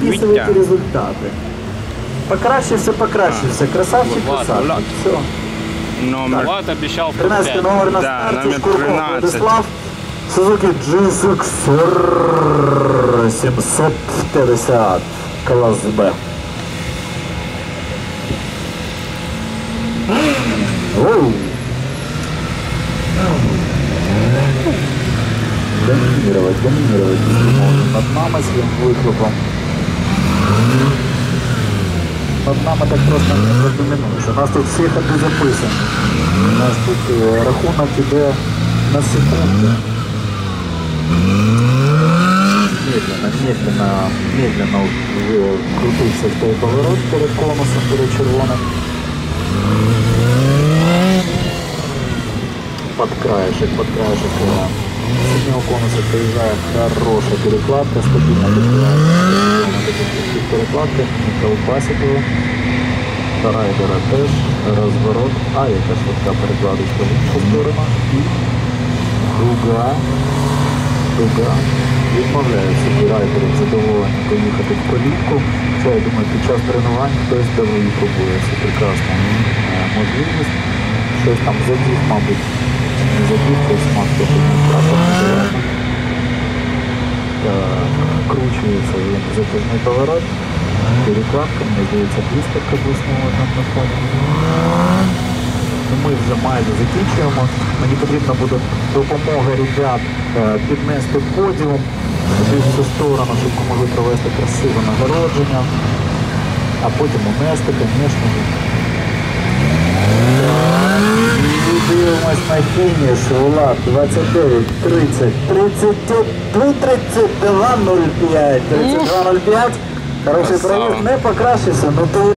записывайте результаты. Покращився. Красавчик. Все. Номер. Влад обещал 13 номер на да, старте. номер Шкурков 13. Владислав. Suzuki GSX-R 750. Класс Б. Доминировать над нами своим выхлопом. Над нами так просто не продоминуєш. У нас тут всі ходи записані. У нас тут рахунок іде на секунду. Медленно крутився в той поворот перед конусом, перед червоним. Под краешек. Среднего конуса приезжает хорошая перекладка, стабильно перекладка, не колбасит его. Райдера теж, разворот, это швидка перекладочка в іншу сторону. І дуга. Відмовляє собі райдерів задоволення поїхати в колінку. Це, я думаю, під час тренувань хтось давно пробує. Це прекрасна можливість. Щось там забіг, мабуть. Не забіг, хтось смак кручується він затяжний поворот. Перекладка, мені здається, блискавка блиснула там на фоні. Ми вже майже закінчуємо. Мені потрібна буде допомога ребят піднести подіум в цю сторону, щоб ми могли провести красиве нагородження. А потім унести, звісно. І дивимось на фініш. Влад 29, 30, 32, 05. 32.05. Хороший проїзд, не покращився, но